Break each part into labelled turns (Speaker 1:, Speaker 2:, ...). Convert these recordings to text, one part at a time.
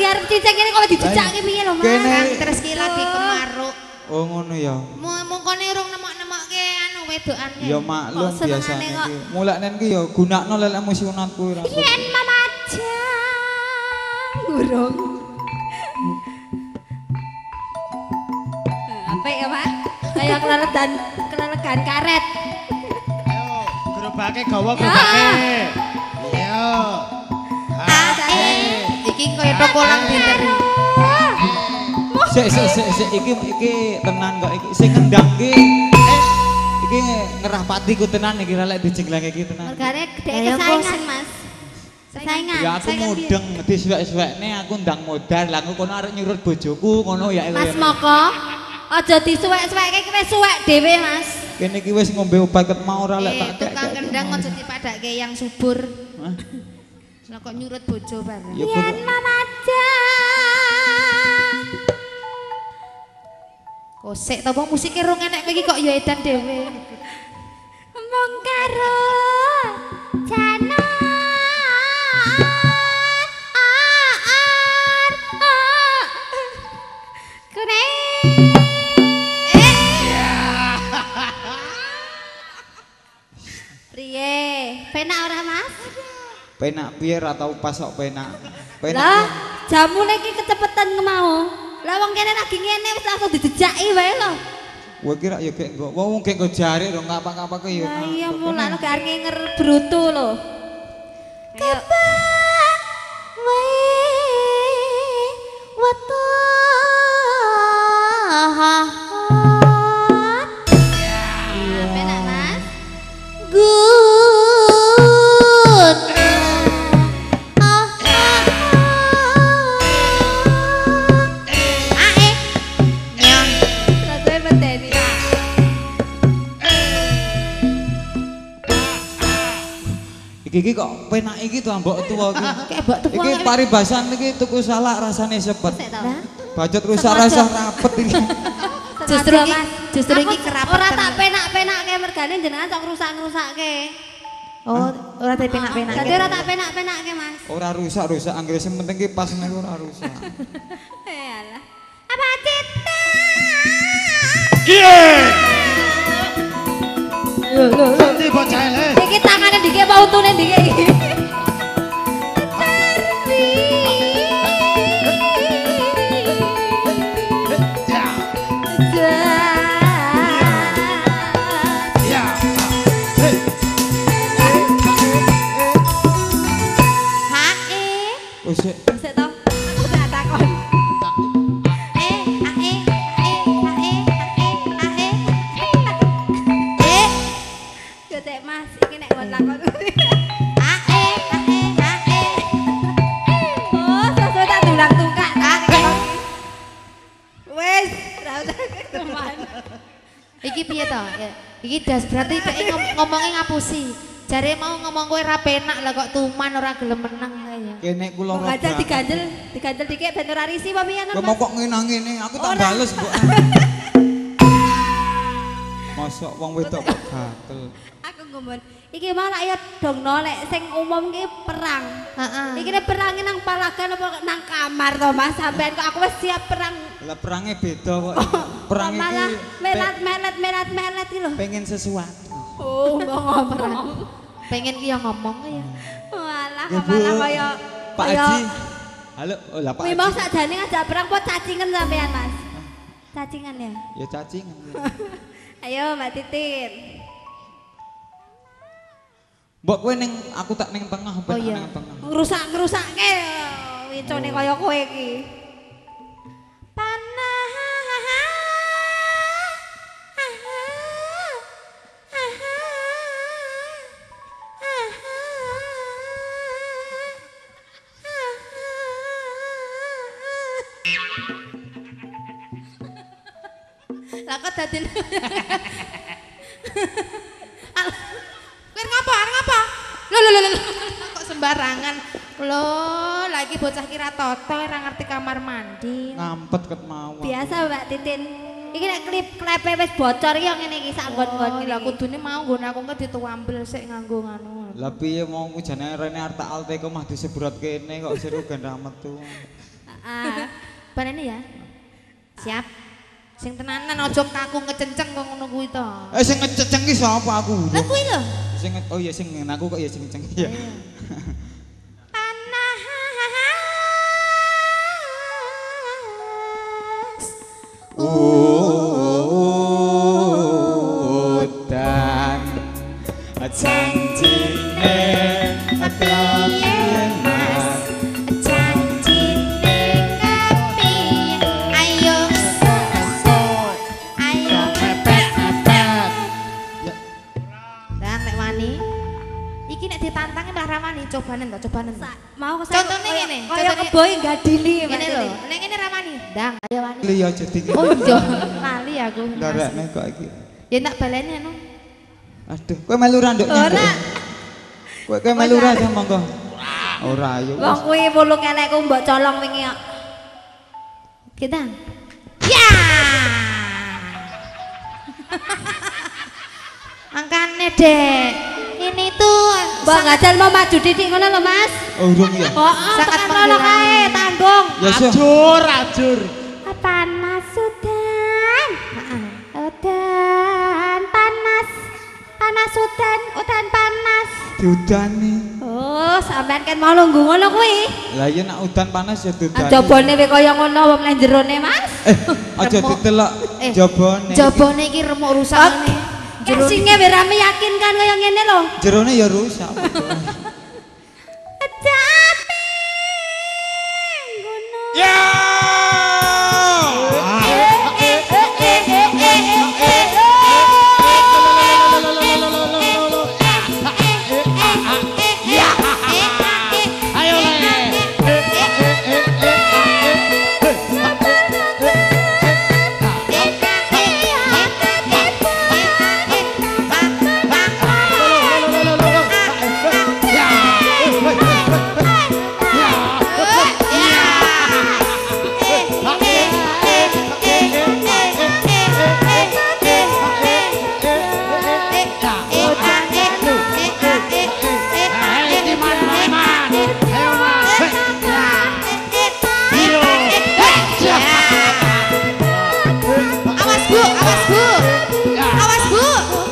Speaker 1: arep cicek ngene kok dijejake piye lho, Mas?
Speaker 2: Terus ki lagi kemaruk.
Speaker 3: Oh ngono ya.
Speaker 2: Mungkone urung nemok-nemokke anu wedokan.
Speaker 3: Ya maklum biasane iki. Mulaknen ki ya gunakno lelekmu sunatku ora.
Speaker 1: Yen mamaja. Urung. Apik ya, Pak? Kaya kelelegan karet.
Speaker 4: Ayo, gerobake gawa gerobake. Iya.
Speaker 2: Iki kaya tokolan pinter.
Speaker 3: Sik iki tenan kok iki sing ngendang ki. Iki ngerah patiku tenan iki lek dijengleng iki tenan.
Speaker 1: Mergane dhek kesaingan, Mas. Saingan.
Speaker 3: Ya aku mudeng disuwek-suwekne aku ndang modal lah aku kono arek nyurut bojoku ngono ya.
Speaker 1: Mas Moko, aja disuwek-suwekke ki wis suwek dhewe, Mas.
Speaker 3: Kene iki wis ngombe obat ket mau ora lek tak
Speaker 2: tukang kendang aja dipadakke yang subur. Hah? Lah kok nyurut bojo bareng.
Speaker 1: Yen mamaja.
Speaker 2: Kosek to wong musike rung enek iki kok ya edan dhewe.
Speaker 1: Mong karo jana kene priye penak ora Mas?
Speaker 3: Penak piye ra tau pas kok penak.
Speaker 1: Lah jamune iki kecepetan kemau. Lah wong kene lagi ngene wis langsung dijejaki wae lho.
Speaker 3: Kowe kira ya gek engko wong gek engko jare lho ngapa-ngapa ku ya.
Speaker 1: Lah iya mulane gak nginger brutu lho. Kapa wae weto. Ya, penak Mas. Good.
Speaker 3: Iki kok penak iki to mbok tuwa iki.
Speaker 1: Kayak mbok tuwa.
Speaker 3: Iki paribasan iki tuku salak rasane sepet. Bacot rusak rasa rapet iki.
Speaker 2: Justru iki kerapet.
Speaker 1: Ora tak penak-penakke mergane jenengan sok rusak-rusakke.
Speaker 2: Oh, ora tak penak-penak.
Speaker 1: Dadi ora tak penak-penakke, Mas.
Speaker 3: Ora rusak-rusak anggere sing penting ki pas nek ora rusak.
Speaker 1: Yalah. Apa cita?
Speaker 4: Iya.
Speaker 1: Lho.
Speaker 4: Nanti bocah ele.
Speaker 1: Iki tangane dike apa utune dike iki?
Speaker 4: Ya. Ya.
Speaker 1: Hae.
Speaker 3: Wis
Speaker 1: Sik to. Aku tak takon. Getek Mas, iki nek kon lakon. Oh, sesuai tak dulang tungkak. Wes, ra usah keteman.
Speaker 2: Iki piye to? Iki das berarti dhek ngomongnya ngapusi. Jare mau ngomong kowe ra penak lah kok tuman ora gelem meneng kaya.
Speaker 3: kene kula ora.
Speaker 1: Ngajak diganjel dikek ben ora risi apa piye
Speaker 3: Lho mau kok ngene aku tak bales mbok. Mosok wong wedok kok gatel.
Speaker 1: Aku ngomong, iki malah ya dong nolek sing umum ki perang.
Speaker 2: Heeh.
Speaker 1: Iki nek perangin nang palagan apa nang kamar to Mas sampean kok aku wis siap perang.
Speaker 3: Lah perange beda kok. Perang iki
Speaker 1: malah melat iki lho.
Speaker 3: pengen sesuatu.
Speaker 1: Oh, ngomong.
Speaker 2: Pengen ki ya ngomong ya.
Speaker 1: Walah
Speaker 3: Ya, Bu.
Speaker 1: malah kaya
Speaker 3: Pak Haji. Halo, oh lah Pak
Speaker 1: kuwi mau
Speaker 3: Haji.
Speaker 1: sakjane ngajak perang kok cacingan sampean Mas. Cacingan ya.
Speaker 3: Ya cacingan.
Speaker 1: Ayo Mbak Titin.
Speaker 3: Mbok kowe ning aku tak ning tengah
Speaker 2: Oh,
Speaker 3: ben
Speaker 2: iya.
Speaker 3: ning tengah.
Speaker 1: Ngerusak-ngerusakke wincone kaya kowe iki. Panah. Lah kok dadi
Speaker 2: Kowe ngapa? Lho. Kok sembarangan. Lho, lagi bocah kira toto ora ngerti kamar mandi.
Speaker 3: Ngampet ket mau.
Speaker 1: biasa Mbak Titin. Iki nek klepe wis bocor ya ngene iki sak nggon-nggon.
Speaker 2: Lah kudune mau nggon aku kok dituambil sik nganggo ngono.
Speaker 3: Lah piye mau jane rene arta alte kok mah disebrot kene kok seru gandang metu.
Speaker 1: Ah.
Speaker 2: Baleni ya. Siap. Sing tenanan aja kaku ngecenceng kok ngono kuwi to.
Speaker 3: Sing ngececeng ki sapa aku?
Speaker 2: Lah kuwi lho.
Speaker 3: Sing oh iya sing aku kok ya sing ngeceng ya. Udan janjine kepiye mas
Speaker 2: Janjine kepiye? Ayo. Ayo.
Speaker 4: Mepet.
Speaker 2: Dan lek wani. Iki nek ditantangin Mbah Ramani cobanen to, cobanen. to.
Speaker 1: Mau ke
Speaker 2: Contohnya ngene,
Speaker 1: Kaya
Speaker 2: contohnya-
Speaker 1: keboy gadili
Speaker 2: Ngene lho, nek ngene Ramani. Ndang, ayo wani.
Speaker 3: Liya jadi
Speaker 2: Oh iya, lali aku.
Speaker 3: ndarekne kok iki.
Speaker 2: Ya tak baleni anu.
Speaker 3: Aduh, kowe melu ra nduk
Speaker 1: Ora.
Speaker 3: Kowe melu ra ya monggo. Ora ayo.
Speaker 1: Wong kuwi mulung elekku mbok colong wingi kok.
Speaker 2: Kita. Ya. Angkane, Dek. Ini tuh
Speaker 1: Mbok ngajal mau maju titik ngono lho, Mas.
Speaker 3: Urung ya.
Speaker 1: Heeh,
Speaker 2: Sangat
Speaker 1: tekan ngono kae,
Speaker 2: menggilangkan.
Speaker 1: tanggung.
Speaker 3: Ya sih.
Speaker 4: Ajur.
Speaker 1: Panas udan. Udan panas. Panas udan, udan panas.
Speaker 3: Diudani.
Speaker 1: Oh, sampean kan mau lungguh ngono kuwi.
Speaker 3: Lah iya nek udan panas ya diudani.
Speaker 1: Jabone we kaya ngono wong nang jerone, Mas.
Speaker 3: Aja ditelok jabone.
Speaker 2: Jabone iki remuk rusak ngene. Jero
Speaker 1: Kasinge we ra meyakinkan kaya ngene lho.
Speaker 3: Jerone ya rusak.
Speaker 1: Tapi gunung.
Speaker 4: Ya. Ayo le.
Speaker 2: Awas Bu, awas Bu. Awas Bu.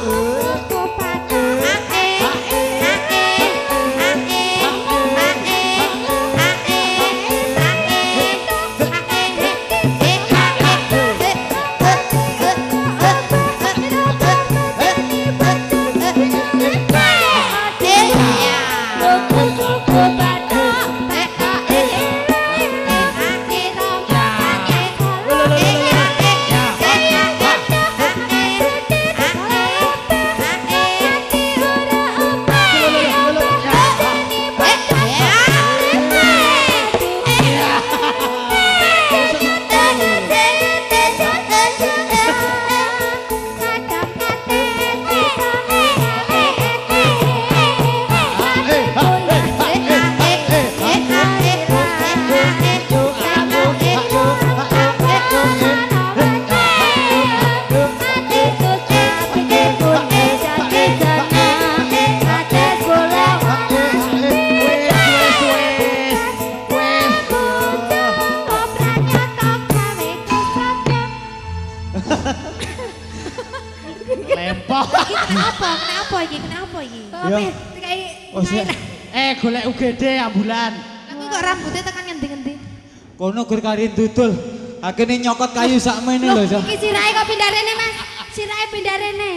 Speaker 4: Lempok.
Speaker 2: Kenapa iki? Kenapa iki?
Speaker 1: Tapi
Speaker 3: Ya.
Speaker 1: dikai
Speaker 3: Oh sih.
Speaker 4: Golek UGD ambulan.
Speaker 2: Aku kok rambutnya tekan ngendi-ngendi.
Speaker 3: Kono gur karin dudul. Akhirnya nyokot kayu sakmene lho, Cak.
Speaker 1: iki sirahe kok pindah rene, Mas. Sirahe pindah rene.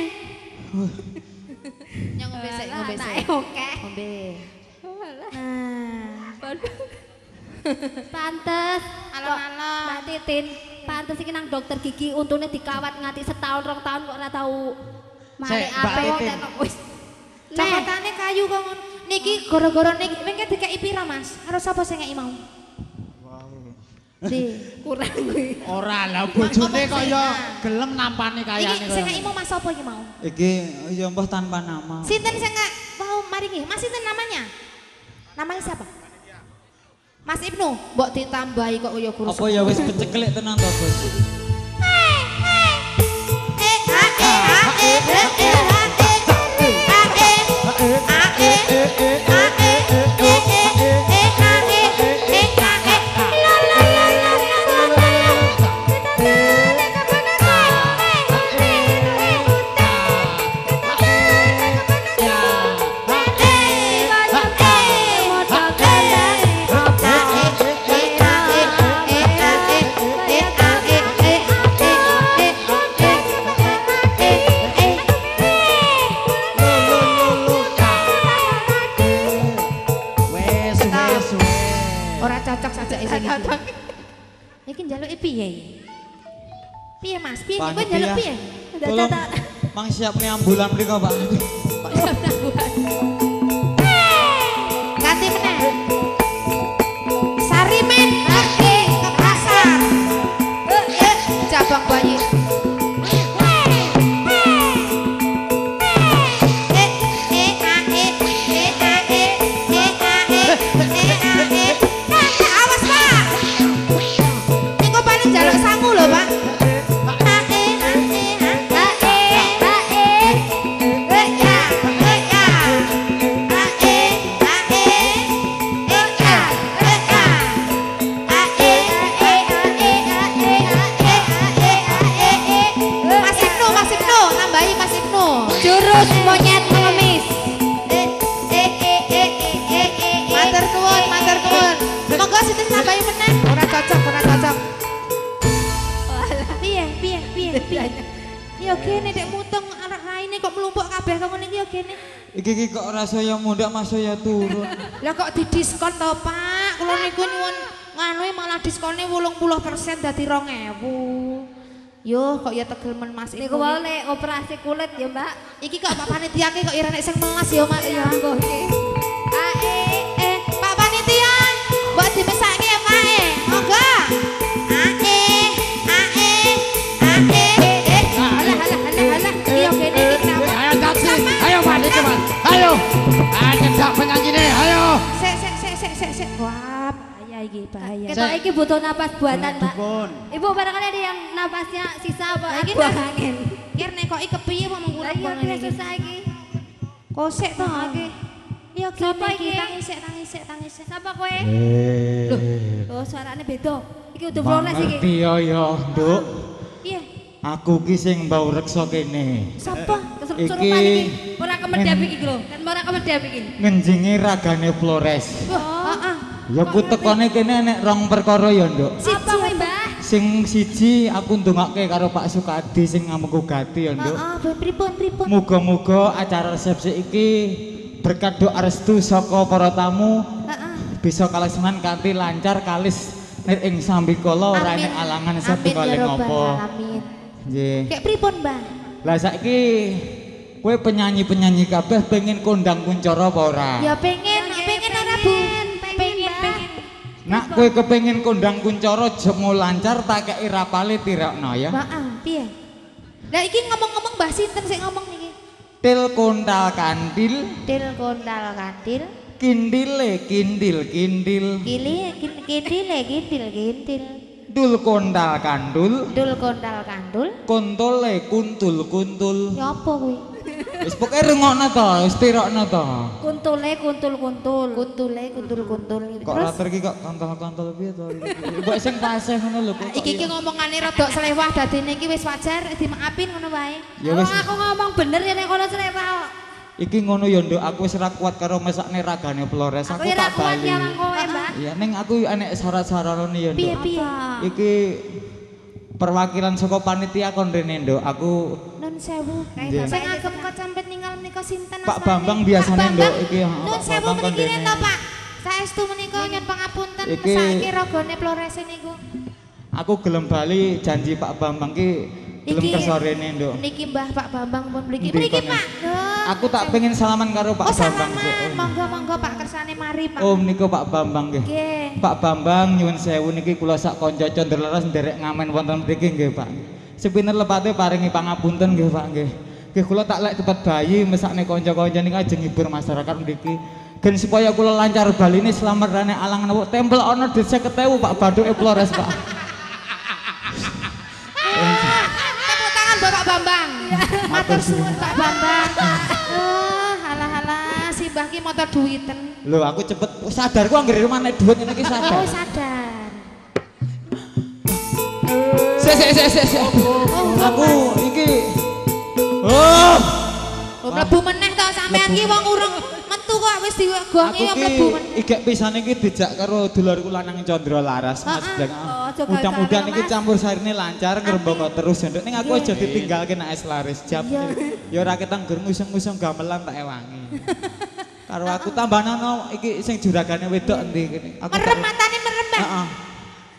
Speaker 2: Nyong ngombe sik, ngombe sik.
Speaker 1: Tae oke.
Speaker 2: Ngombe.
Speaker 1: Pantes
Speaker 2: Alon-alon.
Speaker 1: Mbak Titin, pantes iki nang dokter gigi untune dikawat nganti setahun 2 tahun kok ora tau mari
Speaker 4: Sik, Mbak
Speaker 1: apa wong
Speaker 4: Titin.
Speaker 1: tekok wis.
Speaker 2: Cokotane kayu kok ngono. Niki gara-gara niki mengke dikeki pira, Mas? Karo sapa sing ngeki mau? Di.
Speaker 1: Kurang kuwi.
Speaker 4: Ora lah bojone
Speaker 2: Ngomong
Speaker 4: kaya
Speaker 2: sih,
Speaker 4: gelem nampani kayane
Speaker 2: Iki sing ngeki mau Mas sapa iki mau?
Speaker 3: Iki ya mbah tanpa nama.
Speaker 2: Sinten sing mau maringi? Mas sinten namanya? Namanya siapa? Mas Ibnu, mbok ditambahi kok kaya guru.
Speaker 3: Apa ya wis keceklek tenan to, Bos?
Speaker 2: La la la Bang. Iki njaluki piye? Piye Mas? Piye kowe
Speaker 3: Panitia.
Speaker 2: njaluk piye?
Speaker 3: Tolong mang siap nih ambulan mriko, Pak.
Speaker 2: Kok siap nangguan. Ganti meneh. Sarimen oke kepasar. Cabang bayi. Awas Pak. Niku paling jaluk sangu lho Pak.
Speaker 1: Jurus monyet pengemis.
Speaker 2: Matur nuwun, matur nuwun. Monggo sinten nambahi meneh. Ora cocok, ora cocok. Piye, piye, piye, piye. Ya gene nek mutung arek raine kok mlumpuk kabeh kok ngene iki ya gene.
Speaker 3: Iki kok ora saya mundak mas saya turun.
Speaker 2: Lah kok didiskon to, Pak? Kula niku nyuwun nganu malah diskone 80% dadi 2.000. Yo kok ya tegel men Mas
Speaker 1: Niku wae nek operasi kulit ya, Mbak.
Speaker 2: Iki kok Pak Panitiake kok ira nek sing melas ya, Mas ya.
Speaker 1: Monggo nggih.
Speaker 2: Pak Panitia, mbok dimesake ya, Pak. Monggo. Alah. Iya kene iki kenapa?
Speaker 4: Ayo taksi, ayo Pak, cepat. Ayo. Nyedak penyanyine, ayo.
Speaker 2: Sek. Wah, bahaya iki, bahaya.
Speaker 1: Ketok iki butuh napas buatan, Mbak.
Speaker 4: Dukun.
Speaker 1: Ibu barangkali ada yang napasnya sisa apa?
Speaker 2: Lagi
Speaker 1: Buang angin.
Speaker 2: Kir nekoki kepiye mau
Speaker 1: Lah iya
Speaker 2: ngurang-ngurang
Speaker 1: dia
Speaker 2: iki.
Speaker 1: susah iki.
Speaker 2: Kosek to.
Speaker 1: Oke.
Speaker 2: Iya
Speaker 1: Sapa
Speaker 2: kene
Speaker 1: iki?
Speaker 2: iki tangisik.
Speaker 1: Siapa kowe? Loh, suaranya beda. Iki udah Flores iki.
Speaker 3: Ngerti ya, Nduk.
Speaker 2: Iya.
Speaker 3: Aku ki sing mbau reksa kene.
Speaker 2: Sapa?
Speaker 1: Kesurupan iki. Ora kemedhap iki lho. Kan ora kemedhap iki.
Speaker 3: Ngenjingi ragane Flores.
Speaker 2: Heeh.
Speaker 3: Ya ku tekone kene nek rong perkara ya, Nduk.
Speaker 1: Apa kowe, Mbah?
Speaker 3: Sing siji aku ndongake karo Pak Sukadi sing ngamuk gati ya, Nduk.
Speaker 2: Heeh, pripun?
Speaker 3: Muga-muga acara resepsi iki berkat doa restu saka para tamu
Speaker 2: Heeh.
Speaker 3: bisa kalaksanan kanthi lancar kalis ing sambikala ora enek alangan satunggaling apa.
Speaker 2: Amin.
Speaker 3: Nggih.
Speaker 2: Kayak pripun, Mbah?
Speaker 3: Lah saiki kowe penyanyi-penyanyi kabeh pengen kondang kuncara apa ora?
Speaker 2: Ya pengen ora Bu. Pengen.
Speaker 3: Nak kowe kepengin kondang kuncara jemu lancar tak kei rapale tirakno ya.
Speaker 2: Heeh, piye? Lah iki ngomong-ngomong Mbah sinten sing ngomong niki?
Speaker 3: Til kontal kandil,
Speaker 2: Til kondal kantil.
Speaker 3: kindile kindil.
Speaker 2: Kintil.
Speaker 3: Dul kontal kandul,
Speaker 2: Dul kondal kandul.
Speaker 3: kontole kuntul.
Speaker 2: Ya apa kuwi?
Speaker 3: Wis pokoke rungokno to, wis tirokno to.
Speaker 1: Kuntule kuntul.
Speaker 2: Kuntule kuntul.
Speaker 3: Kok rater iki kok kontol-kontol piye to? Mbok sing paseh ngono lho kok.
Speaker 2: Iki ngomongane rada selewah dadine iki wis wajar dimaafin ngono wae.
Speaker 3: Ya wis.
Speaker 1: Aku ngomong bener ya nek kono selewah kok.
Speaker 3: Iki ngono ya Nduk, aku wis ra kuat karo mesakne ragane Flores,
Speaker 1: Aku
Speaker 3: aku
Speaker 1: ora
Speaker 3: tak
Speaker 1: kuat
Speaker 3: bali.
Speaker 1: ya mang kowe, Mbak.
Speaker 3: Iya, ning aku enek syarat-syaratane ya Nduk.
Speaker 2: Piye?
Speaker 3: Iki perwakilan saka panitia kon rene Nduk, aku
Speaker 2: Nun sewu.
Speaker 3: Nggih.
Speaker 2: Sing agem kok sampe ninggal menika sinten
Speaker 3: Pak
Speaker 2: asmane?
Speaker 3: Bambang biasane Nduk iki heeh,
Speaker 2: Nun
Speaker 3: Pak
Speaker 2: sewu
Speaker 3: Bambang kon
Speaker 2: mriki
Speaker 3: rene.
Speaker 2: to, Pak. Saestu menika nyuwun pangapunten
Speaker 3: Iki-
Speaker 2: saiki ragane Flores niku.
Speaker 3: Aku gelem bali janji Pak Bambang ki gelem
Speaker 2: Iki-
Speaker 3: kersa rene Nduk.
Speaker 2: Niki Mbah Pak Bambang pun mriki.
Speaker 3: Ndi
Speaker 2: Mriki
Speaker 3: kono?
Speaker 2: Pak. Lho.
Speaker 3: Aku tak pengen salaman karo Pak
Speaker 2: Oh
Speaker 3: Bambang
Speaker 2: salaman.
Speaker 3: sih. Oh,
Speaker 2: Monggo Pak kersane mari Pak.
Speaker 3: Om niku Pak Bambang nggih.
Speaker 2: Nggih.
Speaker 3: Pak Bambang nyuwun sewu niki kula sak kanca Condrelaras nderek ngamen wonten mriki nggih Pak. Sepinten lepate paringi pangapunten nggih Pak nggih. Nggih kula tak lek cepet bayi mesakne kanca-kanca niki ajeng ngibur masyarakat mriki. Gen supaya kula lancar baline slametane alangan apa tempel ana di 50.000 Pak Baduke Flores Pak.
Speaker 2: Tepuk tangan Bapak Bambang. Matur suwun Pak Bambang. Halah si Mbah ki motor duwiten.
Speaker 3: Lho aku cepet sadar ku anggere rumah nek dhuwit ngene iki
Speaker 2: Oh
Speaker 3: sadar.
Speaker 2: sadar.
Speaker 3: Sik. Aku iki Oh,
Speaker 2: Oh mlebu meneh to sampean ki wong urung metu kok wis digongi
Speaker 3: aku
Speaker 2: yo
Speaker 3: ki
Speaker 2: mlebu meneh.
Speaker 3: igek pisan iki dijak karo dulurku lanang Condro Laras Mas
Speaker 2: Heeh.
Speaker 3: Bleng.
Speaker 1: Oh, aja
Speaker 3: Mudah-mudahan
Speaker 1: gagal,
Speaker 3: iki
Speaker 1: Mas.
Speaker 3: campur sarine lancar ngrembaka terus ya Nduk. Ning aku aja ditinggalke nek es laris jam. Ya ora ketang gur ngusung-ngusung gamelan tak ewangi. Karo aku tambah nono iki sing juragane wedok endi kene. Aku
Speaker 2: Merem matane merem Mbah.
Speaker 3: Heeh.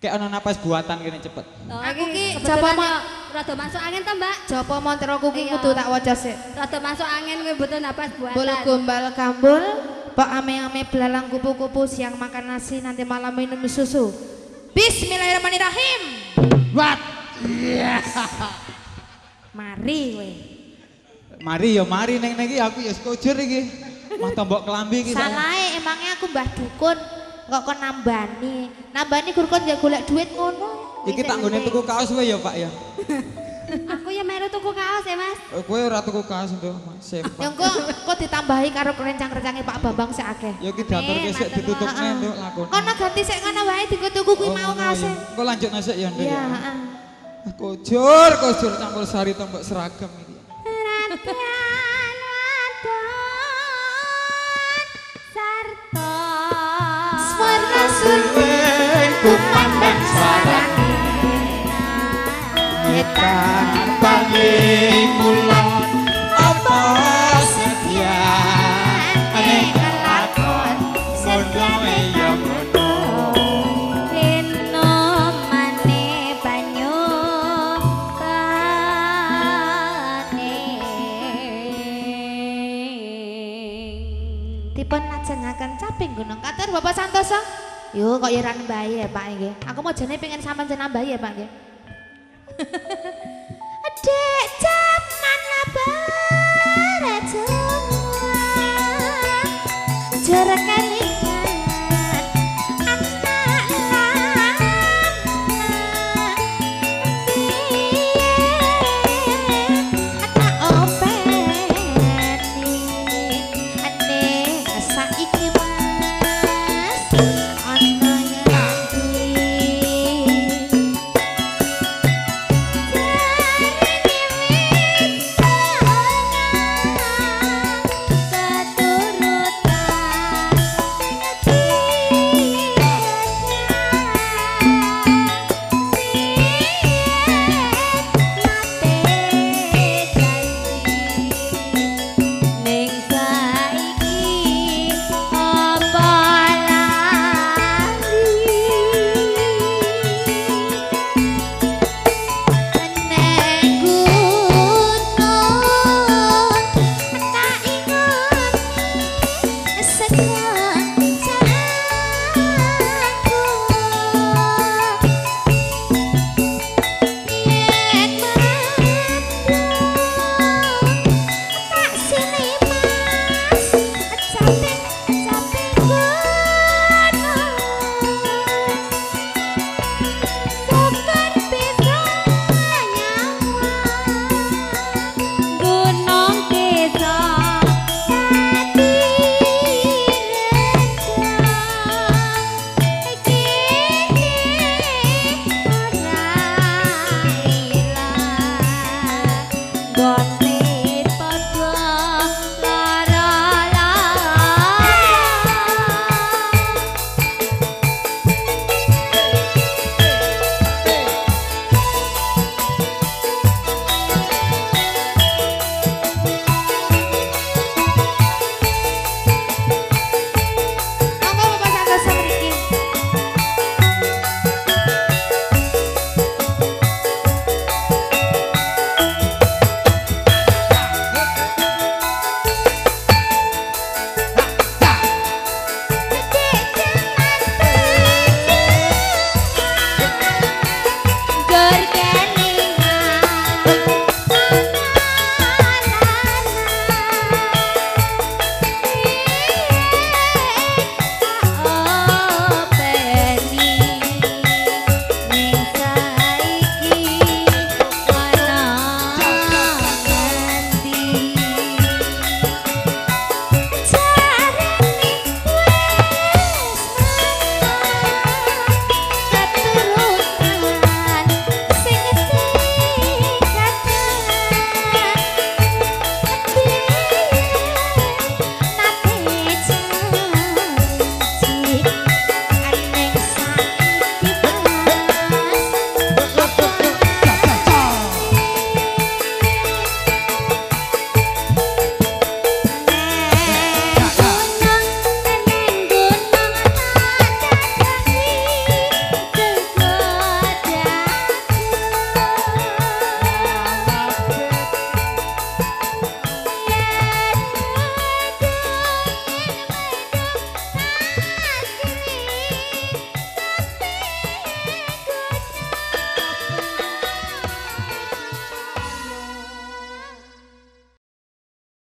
Speaker 3: Kayak ana napas buatan kene cepet.
Speaker 1: Oh,
Speaker 2: Aku ki
Speaker 1: kebetulan
Speaker 2: coba
Speaker 1: yo rada masuk angin ta, Mbak?
Speaker 2: Jopo montroku ki
Speaker 1: Iya.
Speaker 2: kudu tak waca sik.
Speaker 1: Rada masuk angin kuwi butuh napas buatan.
Speaker 2: Bulu gombal kambul, pak ame-ame belalang kupu-kupu, siang makan nasi, nanti malam minum susu. Bismillahirrahmanirrahim.
Speaker 4: What? Iya.
Speaker 2: Mari we.
Speaker 3: Mari ya mari neng iki aku ya sekujur iki. Mah tombok kelambi iki.
Speaker 2: Salahe emangnya aku Mbah Dukun kok kon nambani. Nambani gur kon ya golek duit ngono.
Speaker 3: Iki tak nggone tuku kaos wae ya, Pak ya.
Speaker 1: Aku ya melu tuku kaos ya, Mas.
Speaker 3: Kowe ora tuku kaos to, Mas.
Speaker 2: Ya kok ditambahi karo kerencang-kerencange Pak Bambang sik akeh.
Speaker 3: Ya ki diaturke sik ditutupne nduk lakon.
Speaker 2: Kono ganti sik ngono wae dikutuku kuwi mau kaose.
Speaker 3: Engko lanjutno sik ya, Nduk.
Speaker 2: Iya,
Speaker 3: ya.
Speaker 2: heeh.
Speaker 3: Kujur campur sari tombok seragam iki.
Speaker 1: Ratian wadon sarta
Speaker 2: Swarna
Speaker 4: Ku pandang sarang Ngetan panging kulon Apa setia Ane kelakon Sedawe ya ngono
Speaker 1: lino mane banyu kaning.
Speaker 2: dipun lajengaken caping gunung katur Bapak Santoso. Yo kok ya ra nembahi ya Pak nggih. Aku mau jane pengen sampean jeneng nambahi ya Pak nggih.
Speaker 1: Dek jaman labare jua jerekane